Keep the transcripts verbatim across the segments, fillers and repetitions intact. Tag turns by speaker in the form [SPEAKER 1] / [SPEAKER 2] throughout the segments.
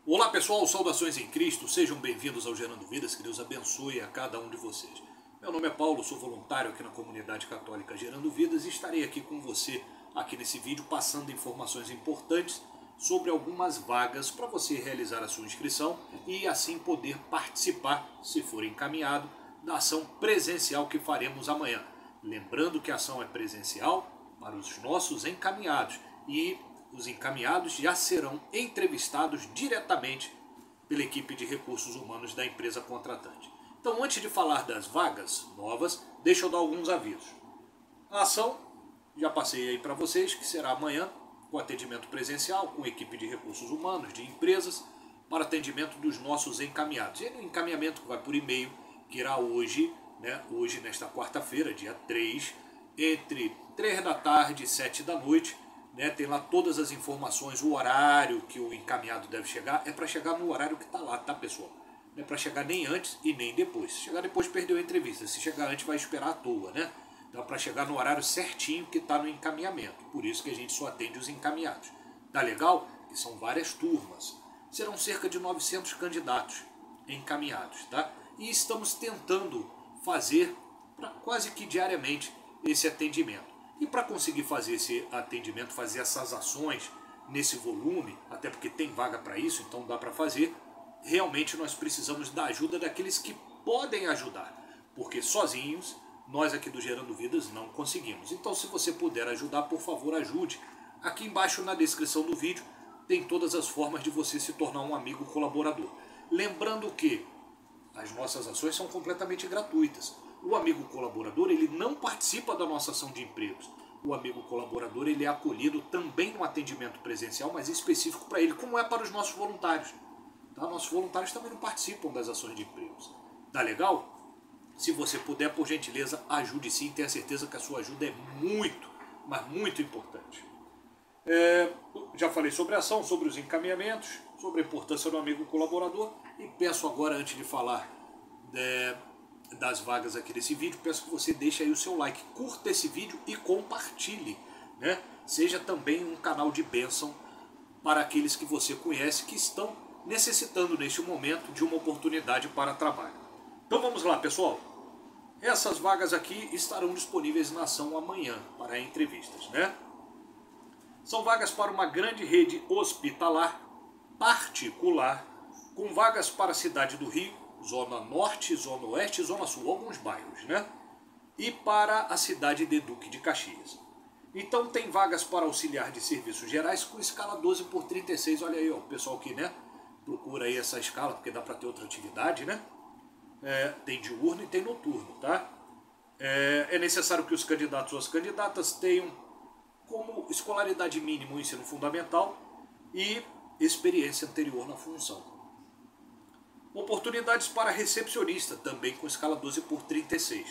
[SPEAKER 1] Olá pessoal, saudações em Cristo, sejam bem-vindos ao Gerando Vidas, que Deus abençoe a cada um de vocês. Meu nome é Paulo, sou voluntário aqui na comunidade católica Gerando Vidas e estarei aqui com você, aqui nesse vídeo, passando informações importantes sobre algumas vagas para você realizar a sua inscrição e assim poder participar, se for encaminhado, da ação presencial que faremos amanhã. Lembrando que a ação é presencial para os nossos encaminhados e os encaminhados já serão entrevistados diretamente pela equipe de recursos humanos da empresa contratante. Então, antes de falar das vagas novas, deixa eu dar alguns avisos. A ação, já passei aí para vocês, que será amanhã, com atendimento presencial, com equipe de recursos humanos, de empresas, para atendimento dos nossos encaminhados. E o encaminhamento que vai por e-mail, que irá hoje, né, hoje nesta quarta-feira, dia três, entre três da tarde e sete da noite, né, tem lá todas as informações, o horário que o encaminhado deve chegar, é para chegar no horário que está lá, tá pessoal? Não é para chegar nem antes e nem depois. Se chegar depois, perdeu a entrevista. Se chegar antes, vai esperar à toa, né? Então é para chegar no horário certinho que está no encaminhamento. Por isso que a gente só atende os encaminhados. Tá legal? Que são várias turmas. Serão cerca de novecentos candidatos encaminhados, tá? E estamos tentando fazer pra, quase que diariamente esse atendimento. E para conseguir fazer esse atendimento, fazer essas ações nesse volume, até porque tem vaga para isso, então dá para fazer, realmente nós precisamos da ajuda daqueles que podem ajudar. Porque sozinhos, nós aqui do Gerando Vidas não conseguimos. Então se você puder ajudar, por favor ajude. Aqui embaixo na descrição do vídeo tem todas as formas de você se tornar um amigo colaborador. Lembrando que as nossas ações são completamente gratuitas. O amigo colaborador ele não participa da nossa ação de empregos. O amigo colaborador ele é acolhido também no atendimento presencial, mas específico para ele, como é para os nossos voluntários. Tá? Nossos voluntários também não participam das ações de empregos. Tá legal? Se você puder, por gentileza, ajude sim. Tenha certeza que a sua ajuda é muito, mas muito importante. É, já falei sobre a ação, sobre os encaminhamentos, sobre a importância do amigo colaborador. E peço agora, antes de falar de, das vagas aqui desse vídeo, peço que você deixe aí o seu like, curta esse vídeo e compartilhe, né? Seja também um canal de bênção para aqueles que você conhece que estão necessitando neste momento de uma oportunidade para trabalho. Então vamos lá, pessoal. Essas vagas aqui estarão disponíveis na ação amanhã para entrevistas, né? São vagas para uma grande rede hospitalar particular, com vagas para a cidade do Rio, Zona Norte, Zona Oeste e Zona Sul, alguns bairros, né? E para a cidade de Duque de Caxias. Então tem vagas para auxiliar de serviços gerais com escala doze por trinta e seis, olha aí, ó, o pessoal que, né, procura aí essa escala, porque dá para ter outra atividade, né? É, tem diurno e tem noturno, tá? É, é necessário que os candidatos ou as candidatas tenham como escolaridade mínima o ensino fundamental e experiência anterior na função. Oportunidades para recepcionista, também com escala doze por trinta e seis.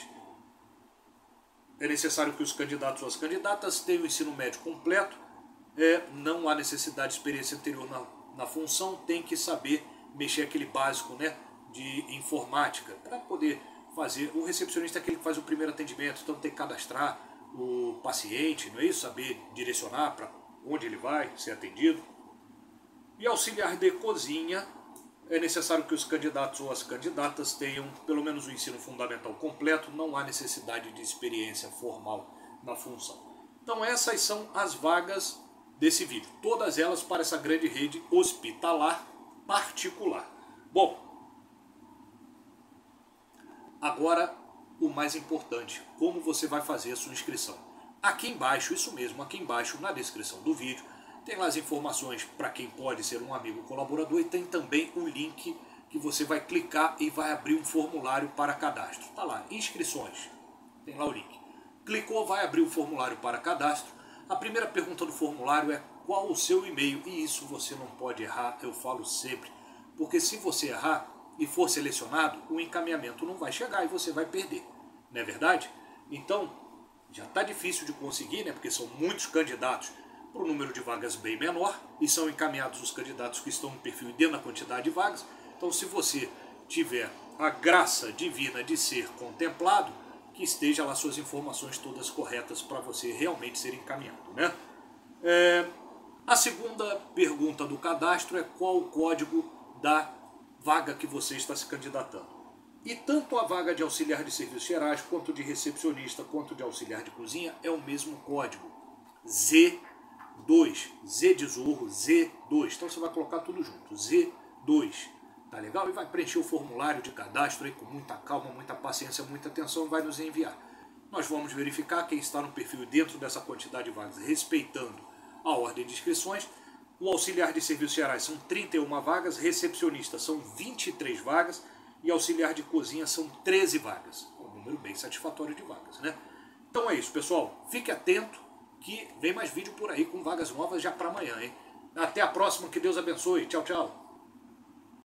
[SPEAKER 1] É necessário que os candidatos ou as candidatas tenham o ensino médio completo, é, não há necessidade de experiência anterior na, na função, tem que saber mexer aquele básico, né, de informática, para poder fazer. O recepcionista é aquele que faz o primeiro atendimento, então tem que cadastrar o paciente, não é isso? Saber direcionar para onde ele vai ser atendido. E auxiliar de cozinha, é necessário que os candidatos ou as candidatas tenham pelo menos o ensino fundamental completo, não há necessidade de experiência formal na função. Então essas são as vagas desse vídeo, todas elas para essa grande rede hospitalar particular. Bom, agora o mais importante, como você vai fazer a sua inscrição. Aqui embaixo, isso mesmo, aqui embaixo na descrição do vídeo, tem lá as informações para quem pode ser um amigo colaborador e tem também o link que você vai clicar e vai abrir um formulário para cadastro. Tá lá, inscrições, tem lá o link. Clicou, vai abrir o formulário para cadastro. A primeira pergunta do formulário é qual o seu e-mail, e isso você não pode errar, eu falo sempre, porque se você errar e for selecionado, o encaminhamento não vai chegar e você vai perder, não é verdade? Então, já está difícil de conseguir, né, porque são muitos candidatos para o número de vagas bem menor, e são encaminhados os candidatos que estão no perfil e dentro da quantidade de vagas. Então se você tiver a graça divina de ser contemplado, que esteja lá suas informações todas corretas para você realmente ser encaminhado, né? É, A segunda pergunta do cadastro é qual o código da vaga que você está se candidatando. E tanto a vaga de auxiliar de serviços gerais, quanto de recepcionista, quanto de auxiliar de cozinha é o mesmo código. Z dois. Z de zorro, Z dois. Então você vai colocar tudo junto. Z dois. Tá legal? E vai preencher o formulário de cadastro aí com muita calma, muita paciência, muita atenção, vai nos enviar. Nós vamos verificar quem está no perfil dentro dessa quantidade de vagas, respeitando a ordem de inscrições. O auxiliar de serviços gerais são trinta e uma vagas, recepcionista são vinte e três vagas e auxiliar de cozinha são treze vagas. Um número bem satisfatório de vagas, né? Então é isso, pessoal. Fique atento que vem mais vídeo por aí com vagas novas já para amanhã, hein? Até a próxima, que Deus abençoe. Tchau, tchau.